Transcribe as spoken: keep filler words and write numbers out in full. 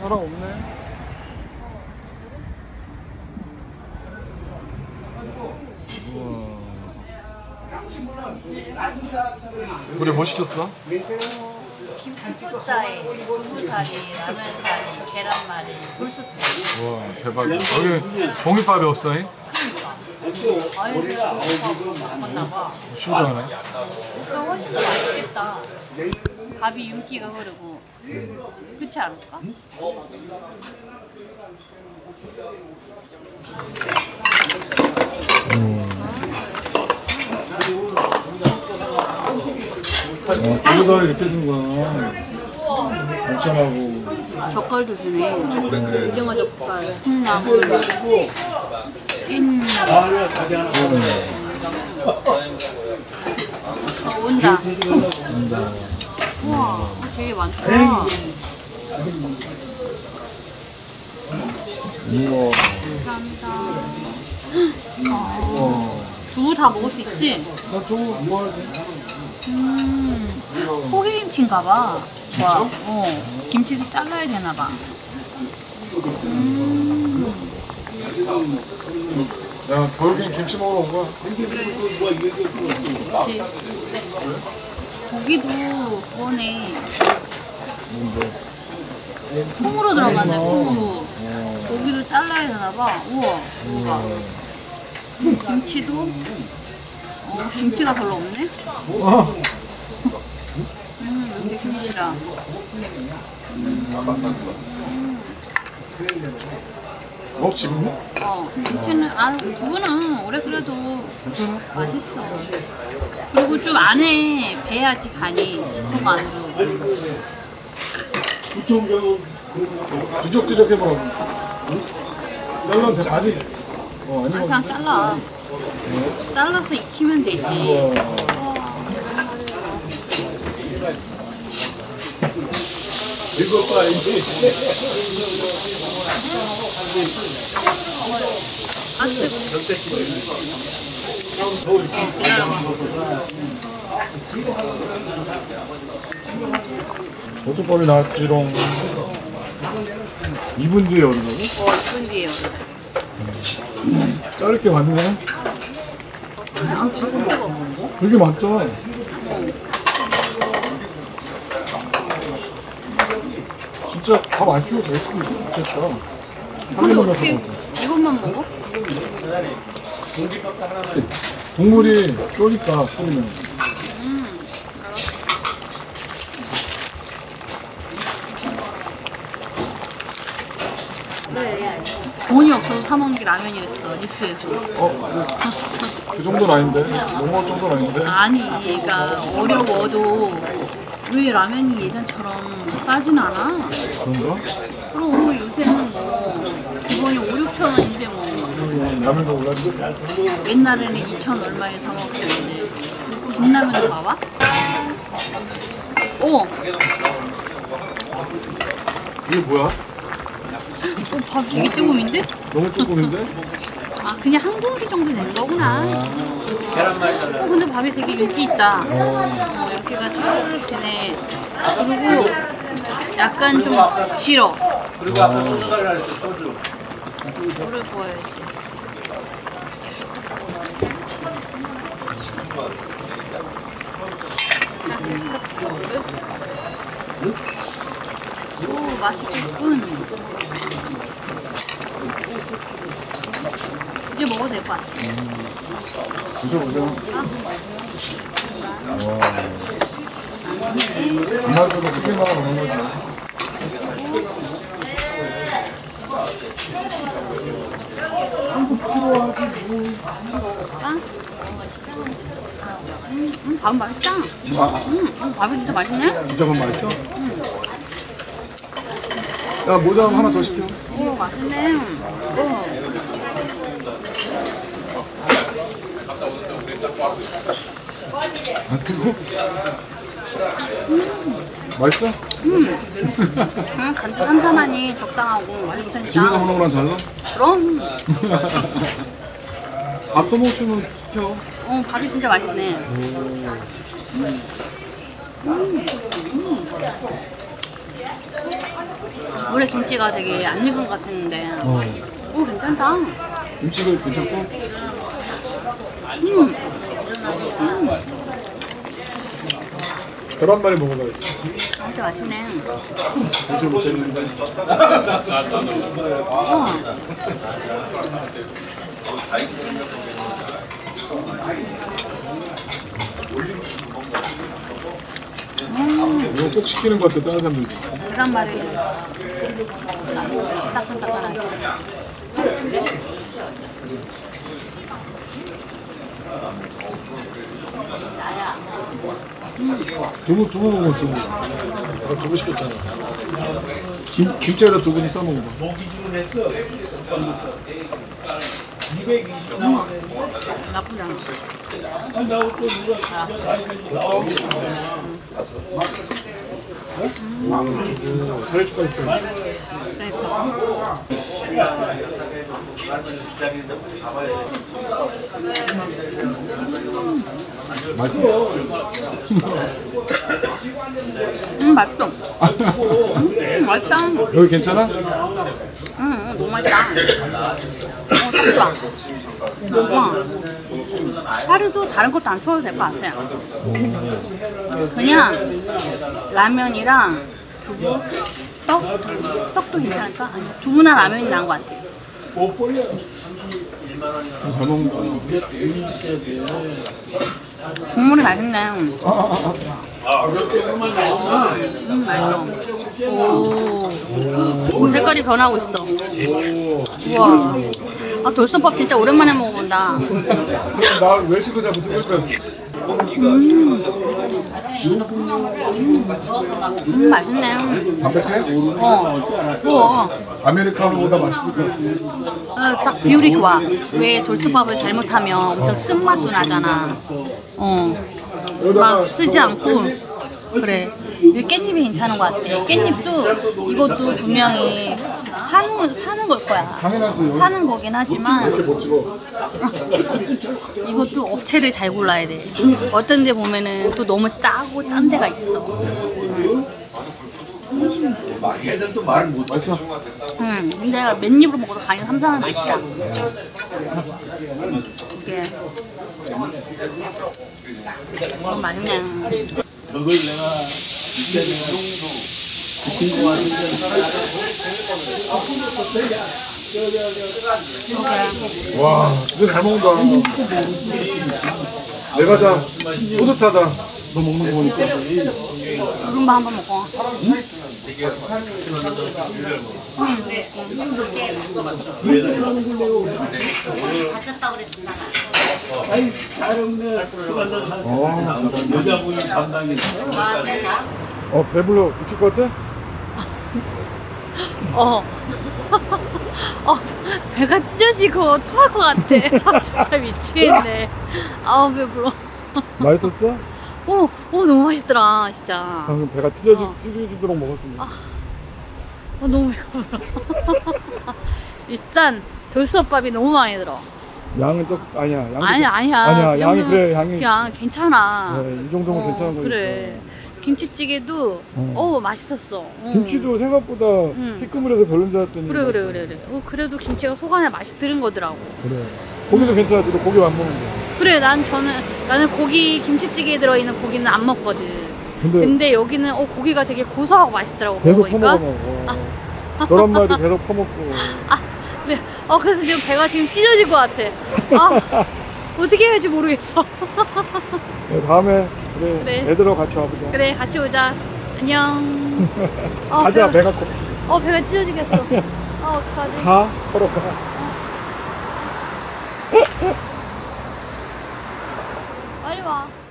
사람 없네. 우와. 우리 뭐 시켰어? 김치국자에 두부사리, 라면사리, 계란말이, 굴소스. 우와 대박이야. 여기 공깃밥이 없어? 아유, 먹었나봐. 신기하네. 그럼 훨씬 더 맛있겠다. 밥이 윤기가 흐르고. 그렇지 않을까? 음. 어, 두부살이 이렇게 주는구나. 괜찮하고. 젓갈도 주네. 오징어 젓갈, 콩나물, 깻잎. 어, 온다. 온다. 우와, 되게 많다. 우와. 감사합니다. 우와. 두부 다 먹을 수 있지? 나 저거 좋아하지. 음, 포기김치인가봐. 와, 어, 김치도 잘라야 되나봐. 음. 야, 겨울엔 김치 먹으러 온 거야. 그치. 고기도 그거네. 뭔데? 통으로 들어가네, 통으로. 고기도 잘라야 되나봐. 우와, 우와. 김치도? 어, 김치가 별로 없네? 어. 음, 이렇게 김치라. 음. 어, 지금? 어, 김치는, 아, 두부는 오래 그래도 괜찮아? 맛있어. 그리고 좀 안에 배야지 간이. 좀 안 줘. 뒤적뒤적 해봐. 잘라도 돼, 아직. 어, 아니, 아니면. 그냥 잘라. 잘라서 익히면 되지. 이거 봐야지. 아, 뜨거. 기다려봐. 보조법이 나왔지롱. 이 분 뒤에 오른다고? 어, 이 분 뒤에 자를 게 많네. 아, 지금 뜨거. 되게 많잖아. 진짜 밥 안 키워도 될 수도 있겠다. 근데 어떻게 이것만 먹어? 국물이 쫄니까 끓이면. 음, 네. 돈이 없어서 사 먹는 게 라면이랬어, 뉴스에서. 어? 그 정도는 아닌데? 너무 정도는 아닌데? 아니, 얘가 어려워도 왜 라면이 예전처럼 싸진 않아? 그런가? 그럼 요새는 뭐 기본이 오, 육천 원인데 뭐 라면도 올랐지? 옛날에는 이천 얼마에 사 먹었는데 진라면도 봐봐? 오! 어, 이게 뭐야? 어, 밥 되게 조금인데? 너무 조금인데? 아, 그냥 한 공기 정도 된 거구나. 어, 근데 밥이 되게 윤기 있다. 어, 윤기가 쭉 지네. 그리고 약간 좀 질어. 그리고 아까 소주 달라 소주. 물을 부어야지. 자, 됐어. 오, 맛있겠군. 이제 먹어도 될 것 같아. 드셔보세요. 아, 와. 이 맛으로 그렇게 나오는 거지. 먹어볼까? 음, 음, 밥은 맛있다. 아, 음, 음, 밥이 진짜 맛있네? 이 점은 맛있어? 야, 모자 하나 더 시켜. 오, 맛있네. 오. 안 뜨고? 맛있어? 음. 그냥 간장 삼삼하니 적당하고 맛있으니까. 집에서 먹는 거랑 달라? 그럼. 밥도 먹으면 시켜. 어, 밥이 진짜 맛있네. 음. 음. 원래 김치가 되게 안 익은 것 같았는데 어. 오 괜찮다. 김치도 괜찮고. 음. 계란말이 먹어봐야지. 진짜 맛있네. 김치 못 챙기는데. 어. 이거 꼭 시키는 것 같아, 다른 사람들이. 계란말이 따끈따끈하지. 두부, 두부 먹으면 두부. 내가 두부 시켰잖아. 김, 김치에다 두부니 싸먹는 거. 나쁘지 않아. 음, 살이 추가 있어. 그러니까. 맛있어. 음 맛있어. 음 맛있다. 여기 괜찮아? 응, 응 너무 맛있다. 어, 딱 좋아. 와. 사료도 다른 것도 안 추워도 될 것 같아. 그냥 라면이랑 두부, 떡? 떡도 괜찮을까? 아니, 두부나 라면이 나은 것 같아. 잘 먹는다. 국물이 맛있네. 아, 아, 아. 음, 맛있어. 오, 오, 색깔이 변하고 있어. 우와. 아, 돌솥밥 진짜 오랜만에 먹어본다. 나 외식도 잘 못하고 있거든. 음, 음 맛있네. 담백해? 어, 우와. 아메리카노보다 맛있을 것 같아. 어, 딱 비율이 좋아. 왜 돌솥밥을 잘못하면 엄청 쓴맛도 나잖아. 어, 막 쓰지 않고. 그래. 이 깻잎이 괜찮은 것 같아. 깻잎도 이것도 분명히 사는, 사는 걸 거야. 당연하지. 사는 거긴 하지만 이렇게 못 찍어. 이것도 업체를 잘 골라야 돼. 어떤 데 보면은 또 너무 짜고 짠 데가 있어. 애들도 말 못. 맛있어. 응, 근데 맨입으로 먹어도 간이 삼삼한 맛이다. 이게 너무 맛있네. 그걸 내가 이때 내가 그 친구 왔는데 와, 진짜 잘 먹는다. 내가 다 뿌듯하다. 너 먹는 거 보니까. 누른바 한번 먹어. 다쳤다 그랬잖아. 어, 여자분이 담당이 어 배불러 미칠 것 같아? 어. 어, 배가 찢어지고 토할 것 같아. 아, 진짜 미치겠네. 아우, 배불러. 맛있었어? 오, 오, 너무 맛있더라, 진짜. 방금 배가 찢어지, 어. 찢어지도록 먹었습니다. 어, 너무 배고프다. 일단, 돌솥밥이 너무 많이 들어. 양은 좀 아니야. 양도 아니야, 좀- 아니야. 아니야. 그 양이 정도면 그래. 양이 그냥 괜찮아. 네, 이 정도면 괜찮은 거니까. 그래. 김치찌개도, 어. 어, 맛있었어. 어. 김치도 생각보다 응. 희끄물해서 별론 줄 알았더니 그래, 그래, 맛있어. 그래, 그래. 어, 그래도 김치가 속 안에 맛이 들은 거더라고. 그래. 고기도 괜찮았지. 너 고기 안 먹는데. 그래, 난 저는, 나는 고기, 김치찌개에 들어있는 고기는 안 먹거든. 근데, 근데 여기는 어, 고기가 되게 고소하고 맛있더라고. 계속 먹어보니까. 퍼먹어. 어. 계란말이도 계속 퍼먹고. 아, 그래. 어, 그래서 지금 배가 지금 찢어질 것 같아. 아, 어떻게 해야 할지 모르겠어. 네, 다음에 그래, 네. 애들하고 같이 와보자. 그래, 같이 오자. 안녕. 어, 가자. 배가, 배가 고파. 어, 배가 찢어지겠어. 아, 어떡하지? 가. 걸어 가. 빨리 와.